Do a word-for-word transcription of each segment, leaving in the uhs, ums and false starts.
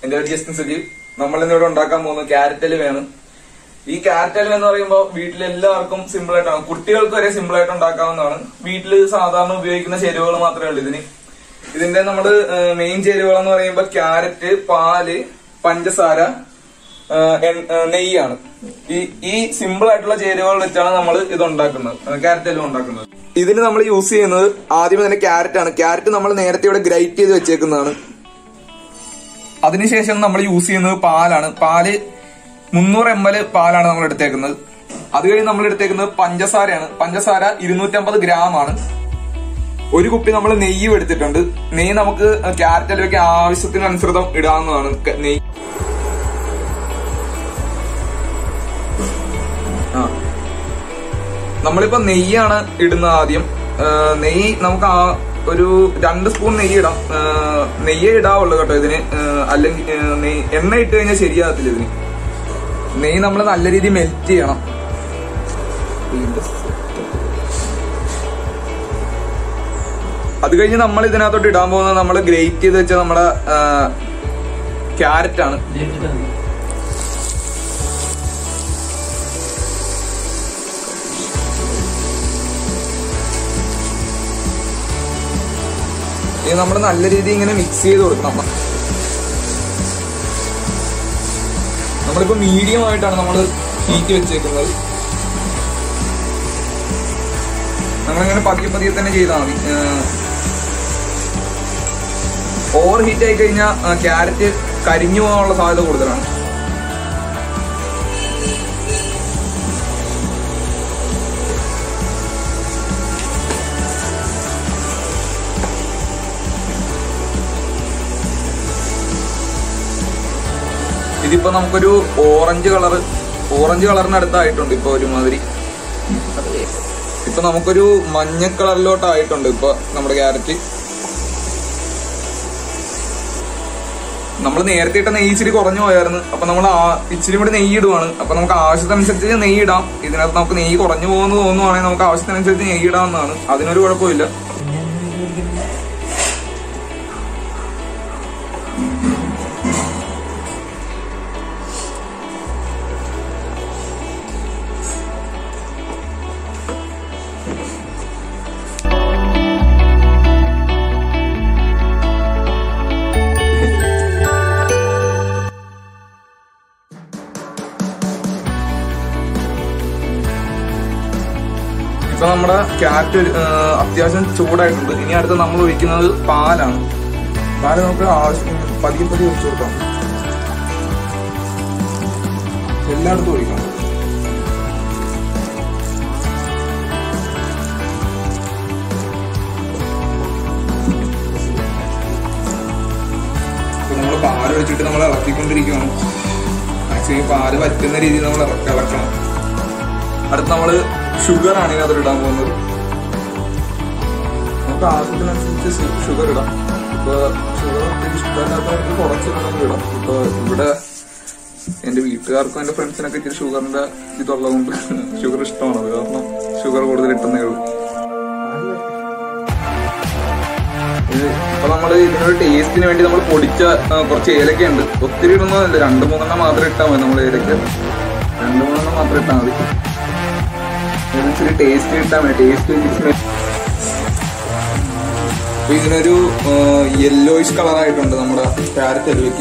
എന്റെ ഒരു ജസ്റ്റിൻ സജീവ്. നമ്മൾ ഇന്നിവിടെ ഉണ്ടാക്കാൻ പോകുന്നത് ക്യാരറ്റ് ഹൽവയാണ്. ഈ ക്യാരറ്റ് ഹൽവ എന്ന് പറയുമ്പോൾ വീട്ടിൽ എല്ലാവർക്കും സിമ്പിൾ ആയിട്ടാണ്, കുട്ടികൾക്ക് വരെ സിമ്പിൾ ആയിട്ട് ഉണ്ടാക്കാവുന്നതാണ്. വീട്ടിൽ സാധാരണ ഉപയോഗിക്കുന്ന ചേരുവകൾ മാത്രമേ ഉള്ളൂ ഇതിന്. ഇതിന്റെ നമ്മള് മെയിൻ ചേരുവകൾ എന്ന് പറയുമ്പോൾ ക്യാരറ്റ്, പാല്, പഞ്ചസാര, നെയ്യാണ്. ഈ ഈ സിമ്പിൾ ആയിട്ടുള്ള ചേരുവകൾ വെച്ചാണ് നമ്മൾ ഇത് ഉണ്ടാക്കുന്നത്, ക്യാരറ്റ് ഹൽവ ഉണ്ടാക്കുന്നത്. ഇതിന് നമ്മൾ യൂസ് ചെയ്യുന്നത് ആദ്യമേ തന്നെ ക്യാരറ്റ് ആണ്. ക്യാരറ്റ് നമ്മൾ നേരത്തെ ഇവിടെ ഗ്രൈറ്റ് ചെയ്ത് വെച്ചേക്കുന്നതാണ്. അതിനുശേഷം നമ്മൾ യൂസ് ചെയ്യുന്നത് പാലാണ്. പാല് മുന്നൂറ് എം എൽ പാലാണ് നമ്മൾ എടുത്തേക്കുന്നത്. അത് കഴിഞ്ഞ് നമ്മൾ എടുത്തേക്കുന്നത് പഞ്ചസാരയാണ്. പഞ്ചസാര ഇരുന്നൂറ്റമ്പത് ഗ്രാം ആണ്. ഒരു കുപ്പി നമ്മൾ നെയ്യും എടുത്തിട്ടുണ്ട്. നെയ്യ് നമുക്ക് ക്യാരറ്റ് ഹൽവയ്ക്ക് ആവശ്യത്തിനനുസൃതം ഇടാവുന്നതാണ്. നെയ്യ് ആ നമ്മളിപ്പോ നെയ്യാണ് ഇടുന്നത് ആദ്യം. നെയ്യ് നമുക്ക് ആ ഒരു രണ്ട് സ്പൂൺ നെയ്യ് ഇടാം. നെയ്യേ ഇടാവുള്ളൂ കേട്ടോ ഇതിന്, അല്ലെങ്കിൽ എണ്ണ ഇട്ട് കഴിഞ്ഞാൽ ശരിയാകത്തില്ല ഇതിന്. നെയ്യ് നമ്മൾ നല്ല രീതിയിൽ മെൽറ്റ് ചെയ്യണം. അത് കഴിഞ്ഞ് നമ്മൾ ഇതിനകത്തോട്ട് ഇടാൻ പോകുന്നത് നമ്മൾ ഗ്രേറ്റ് ചെയ്ത് വെച്ച നമ്മുടെ ക്യാരറ്റ് ആണ്. ഇത് നമ്മൾ നല്ല രീതിയിൽ ഇങ്ങനെ മിക്സ് ചെയ്ത് കൊടുക്കണം. നമ്മളിപ്പോ മീഡിയം ആയിട്ടാണ് നമ്മൾ ഹീറ്റ് വെച്ചേക്കുന്നത്. നമ്മളിങ്ങനെ പതിയെ പതിയെ തന്നെ ചെയ്താൽ മതി. ഓവർ ഹീറ്റ് ആയി കഴിഞ്ഞാൽ ക്യാരറ്റ് കരിഞ്ഞു പോകാനുള്ള സാധ്യത കൂടുതലാണ്. ഇതിപ്പോ നമുക്കൊരു ഓറഞ്ച് കളറ് ഓറഞ്ച് കളറിന് അടുത്തായിട്ടുണ്ട്. ഇപ്പൊ ഒരുമാതിരി ഇപ്പൊ നമുക്കൊരു മഞ്ഞ കളറിലോട്ടായിട്ടുണ്ട് ഇപ്പൊ നമ്മുടെ ക്യാരറ്റ്. നമ്മൾ നേരത്തെ ഇട്ട നെയ്യ് ഇച്ചിരി കുറഞ്ഞു പോയായിരുന്നു. അപ്പൊ നമ്മൾ ഇച്ചിരി കൂടി നെയ്യ് ഇടുവാണ്. അപ്പൊ നമുക്ക് ആവശ്യത്തിനനുസരിച്ച് നെയ്യ് ഇടാം. ഇതിനകത്ത് നമുക്ക് നെയ്യ് കുറഞ്ഞു പോകുന്നു തോന്നുവാണെങ്കിൽ നമുക്ക് ആവശ്യത്തിനനുസരിച്ച് നെയ്യ് ഇടാവുന്നതാണ്. അതിനൊരു കുഴപ്പമില്ല. ഇപ്പൊ നമ്മുടെ ക്യാരറ്റ് അത്യാവശ്യം ചൂടായിട്ടുണ്ട്. ഇനി അടുത്ത് നമ്മൾ ഒഴിക്കുന്നത് പാലാണ്. പാല് നമുക്ക് ആവശ്യം പതിയെ പതിയെ ഒഴിച്ചു കൊടുക്കാം. എല്ലായിടത്തും ഒഴിക്കണം. നമ്മൾ പാല് ഒഴിച്ചിട്ട് നമ്മൾ ഇളക്കിക്കൊണ്ടിരിക്കുകയാണ്. മാക്സിമം പാല് വറ്റുന്ന രീതിയിൽ നമ്മൾ ഇളക്കണം. അടുത്ത് നമ്മള് ഷുഗർ ആണ് ഇതിനകത്ത് ഇടാൻ പോകുന്നത്. നമുക്ക് ആവശ്യത്തിനനുസരിച്ച് ഷുഗർ ഇടാം. ഇപ്പൊ ഷുഗർ ഇഷ്ടമില്ലാത്തവർക്ക് കുറച്ചിടണമെങ്കിൽ ഇടാം. ഇപ്പൊ ഇവിടെ എന്റെ വീട്ടുകാർക്കും എന്റെ ഫ്രണ്ട്സിനൊക്കെ ഇച്ചിരി ഷുഗറിന്റെ ഇതുള്ളതുകൊണ്ട് ഷുഗർ ഇഷ്ടമാണ്. അത് കാരണം ഷുഗർ കൂടുതൽ ഇട്ടുന്നേ ഉള്ളൂ. ഇപ്പൊ നമ്മള് ഇതിനൊരു ടേസ്റ്റിന് വേണ്ടി നമ്മൾ പൊടിച്ച കുറച്ച് ഏലക്കയുണ്ട്. ഒത്തിരി ഇടുന്നതല്ല, രണ്ട് മൂന്നെണ്ണം മാത്രം ഇട്ടാൽ മതി. നമ്മൾ ഏലക്ക രണ്ട് മൂന്നെണ്ണം മാത്രം ഇട്ടാൽ മതി. ഇച്ചിരി ടേസ്റ്റ് കിട്ടാൻ വേണ്ടി ടേസ്റ്റ് ഇതിനൊരു യെല്ലോയിഷ് കളറായിട്ടുണ്ട് നമ്മുടെ ക്യാരറ്റ് ഹൽവയ്ക്ക്.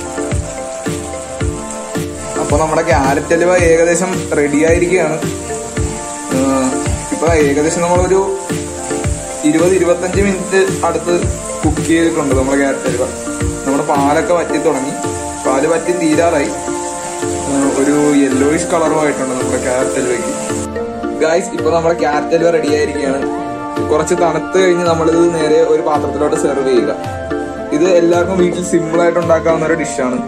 അപ്പൊ നമ്മുടെ ക്യാരറ്റ് ഹൽവ ഏകദേശം റെഡി ആയിരിക്കുകയാണ്. ഇപ്പൊ ഏകദേശം നമ്മളൊരു ഇരുപത് ഇരുപത്തഞ്ച് മിനിറ്റ് അടുത്ത് കുക്ക് ചെയ്തിട്ടുണ്ട് നമ്മുടെ ക്യാരറ്റ് ഹൽവ. നമ്മുടെ പാലൊക്കെ വറ്റി തുടങ്ങി. പാല് വറ്റി തീരാറായി. ഒരു യെല്ലോയിഷ് കളറുമായിട്ടുണ്ട് നമ്മുടെ ക്യാരറ്റ് ഹൽവയ്ക്ക്. ഗായ്സ്, ഇപ്പൊ നമ്മുടെ ക്യാരറ്റ് ഹൽവ റെഡി ആയിരിക്കുകയാണ്. കുറച്ച് തണുത്ത് കഴിഞ്ഞ് നമ്മളിത് നേരെ ഒരു പാത്രത്തിലോട്ട് സെർവ് ചെയ്യുക. ഇത് എല്ലാവർക്കും വീട്ടിൽ സിമ്പിൾ ആയിട്ട് ഉണ്ടാക്കാവുന്ന ഒരു ഡിഷാണ്.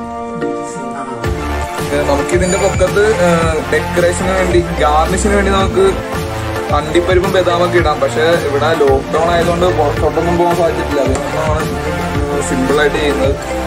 നമുക്കിതിന്റെ പൊക്കത്ത് ഡെക്കറേഷന് വേണ്ടി, ഗാർണിഷിന് വേണ്ടി നമുക്ക് അണ്ടിപ്പരിപ്പും ബദാമൊക്കെ ഇടാം. പക്ഷെ ഇവിടെ ലോക്ക്ഡൌൺ ആയതുകൊണ്ട് പുറത്തോട്ടൊന്നും പോകാൻ സാധിച്ചിട്ടില്ല. അതുകൊണ്ടാണ് സിമ്പിൾ ആയിട്ട് ചെയ്യുന്നത്.